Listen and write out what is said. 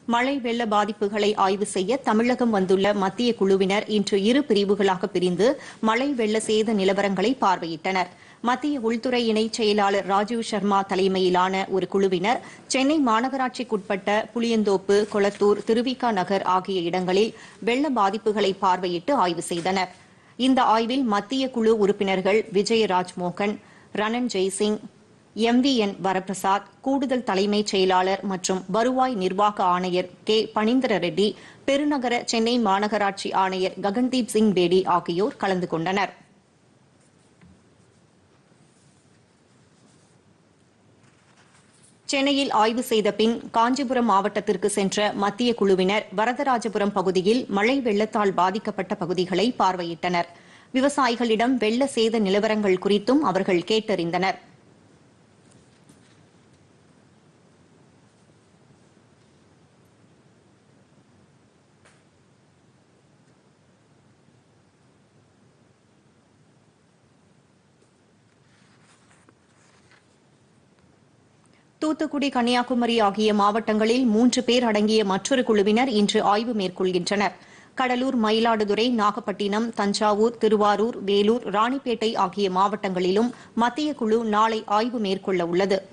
மழை வெள்ள பாதிப்புகளை ஆய்வு செய்ய தமிழகம் வந்துள்ள மத்திய குழுவினர் இன்று இரு பிரிவுகளாக பிரிந்து மழை வெள்ள சேத நிலவரங்களை பார்வையிட்டனர். மத்திய உள்துறை இணைச் செயலாளர் ராஜீவ் சர்மா தலைமையிலான ஒரு குழுவினர் சென்னை மாநகராட்சிக்குட்பட்ட புளியந்தோப்பு, கொளத்தூர், திருவிக நகர் ஆகிய இடங்களில் வெள்ள பாதிப்புகளை பார்வையிட்டு ஆய்வு செய்தனர். இந்த ஆய்வில் மத்திய குழு உறுப்பினர்கள் விஜய ராஜ்மோகன், ரணன் ஜெய்சிங், MVN வரப்பிரசாத், கூடுதல் தலைமைச் செயலாளர் மற்றும் வருவாய் நிர்வாக ஆணையர் கே. பனீந்திர ரெட்டி, பெருநகர சென்னை மாநகராட்சி ஆணையர் ககன்தீப் சிங் பேடி ஆகியோர் கலந்து கொண்டனர். சென்னையில் ஆய்வு செய்த பின் காஞ்சிபுரம் மாவட்டத்திற்கு சென்ற மத்திய குழுவினர் வரதராஜபுரம் பகுதியில் மழை வெள்ளத்தால் பாதிக்கப்பட்ட பகுதிகளை பார்வையிட்டனர். விவசாயிகளிடம் வெள்ள சேத நிலவரங்கள் குறித்தும் அவர்கள் கேட்டறிந்தனர். தூத்துக்குடி, கன்னியாகுமரி ஆகிய மாவட்டங்களில் 3 பேர் அடங்கிய மற்றொரு குழுவினர் இன்று ஆய்வு மேற்கொள்கின்றனர். கடலூர், மயிலாடுதுறை, நாகப்பட்டினம், தஞ்சாவூர், திருவாரூர், வேலூர், ராணிப்பேட்டை ஆகிய மாவட்டங்களிலும் மத்திய குழு நாளை ஆய்வு மேற்கொள்ள உள்ளது.